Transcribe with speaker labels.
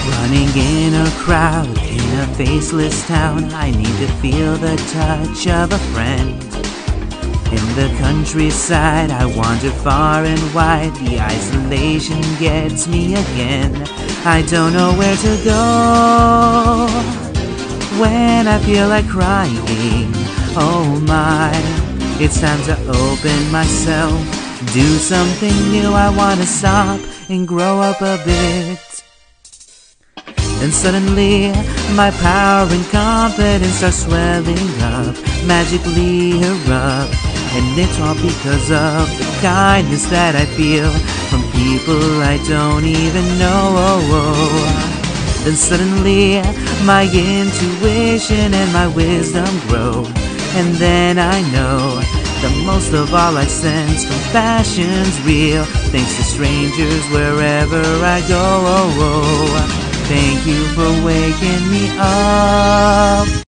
Speaker 1: Running in a crowd, in a faceless town, I need to feel the touch of a friend. In the countryside, I wander far and wide, the isolation gets me again. I don't know where to go when I feel like crying. Oh my, it's time to open myself, do something new. I wanna stop and grow up a bit. And suddenly, my power and confidence start swelling up, magically erupt. And it's all because of the kindness that I feel from people I don't even know. Then suddenly, my intuition and my wisdom grow. And then I know that most of all I sense compassion's real, thanks to strangers wherever I go. Thank you for waking me up.